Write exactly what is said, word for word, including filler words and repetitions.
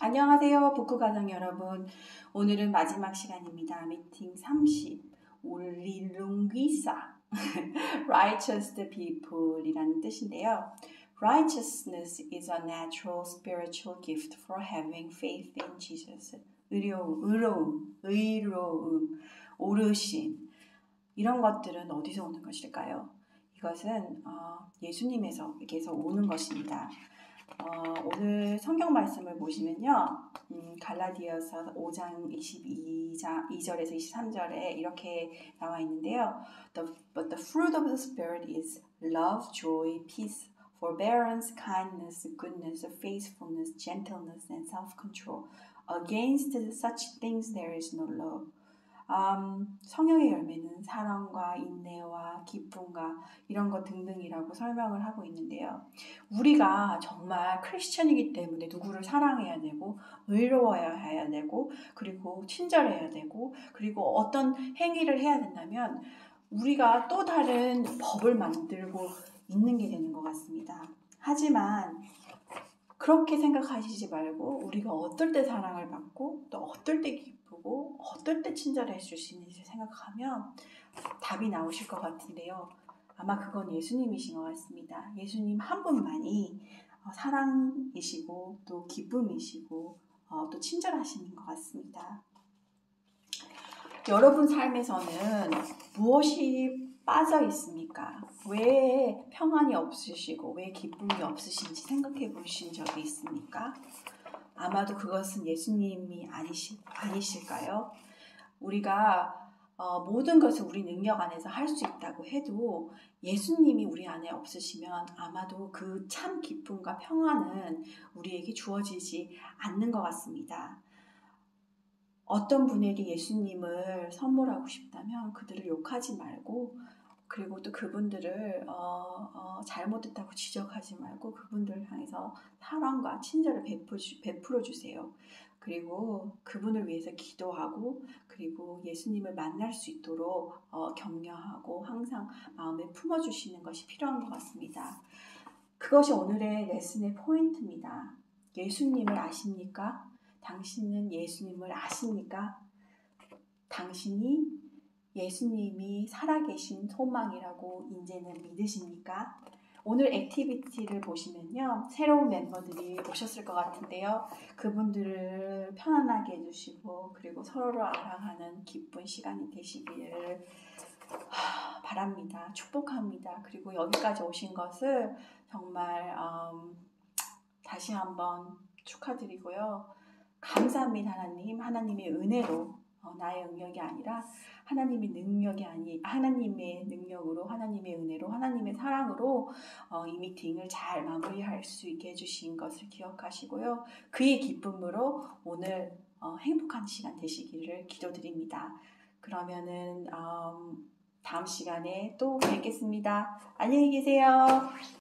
안녕하세요, 북구가정 여러분. 오늘은 마지막 시간입니다. 미팅 삼십. 올리룽귀사 righteous people 이라는 뜻인데요. Righteousness is a natural spiritual gift for having faith in Jesus. 의로움, 의로움, 의로움, 오르심. 이런 것들은 어디서 오는 것일까요? 이것은 어, 예수님에게서 오는 것입니다. 어, 오늘 성경 말씀을 보시면요, 음, 갈라디아서 오 장 이십이 절에서 이십삼 절에 이렇게 나와 있는데요. The, but the fruit of the Spirit is love, joy, peace, forbearance, kindness, goodness, faithfulness, gentleness, and self-control. Against such things there is no law. 음, 성령의 열매는 사랑과 인내와 기쁨과 이런 것 등등이라고 설명을 하고 있는데요. 우리가 정말 크리스천이기 때문에 누구를 사랑해야 되고 의로워야 해야 되고 그리고 친절해야 되고 그리고 어떤 행위를 해야 된다면 우리가 또 다른 법을 만들고 있는 게 되는 것 같습니다. 하지만 그렇게 생각하시지 말고 우리가 어떨 때 사랑을 받고 또 어떨 때 기쁘고 어떨 때 친절해 줄 수 있는지 생각하면 답이 나오실 것 같은데요. 아마 그건 예수님이신 것 같습니다. 예수님 한 분만이 사랑이시고 또 기쁨이시고 또 친절하신 것 같습니다. 여러분 삶에서는 무엇이 빠져 있습니까? 왜 평안이 없으시고 왜 기쁨이 없으신지 생각해 보신 적이 있습니까? 아마도 그것은 예수님이 아니시, 아니실까요? 우리가 어, 모든 것을 우리 능력 안에서 할 수 있다고 해도 예수님이 우리 안에 없으시면 아마도 그 참 기쁨과 평안은 우리에게 주어지지 않는 것 같습니다. 어떤 분에게 예수님을 선물하고 싶다면 그들을 욕하지 말고 그리고 또 그분들을 어, 어, 잘못했다고 지적하지 말고 그분들을 향해서 사랑과 친절을 베풀어 주세요. 그리고 그분을 위해서 기도하고 그리고 예수님을 만날 수 있도록 어, 격려하고 항상 마음에 품어주시는 것이 필요한 것 같습니다. 그것이 오늘의 레슨의 포인트입니다. 예수님을 아십니까? 당신은 예수님을 아십니까? 당신이 예수님이 살아계신 소망이라고 이제는 믿으십니까? 오늘 액티비티를 보시면요. 새로운 멤버들이 오셨을 것 같은데요. 그분들을 편안하게 해주시고 그리고 서로를 알아가는 기쁜 시간이 되시기를 바랍니다. 축복합니다. 그리고 여기까지 오신 것을 정말 음, 다시 한번 축하드리고요. 감사합니다. 하나님. 하나님의 은혜로 어, 나의 능력이 아니라 하나님의 능력이 아니 하나님의 능력으로 하나님의 은혜로 하나님의 사랑으로 어, 이 미팅을 잘 마무리할 수 있게 해주신 것을 기억하시고요. 그의 기쁨으로 오늘 어, 행복한 시간 되시기를 기도드립니다. 그러면은 음, 다음 시간에 또 뵙겠습니다. 안녕히 계세요.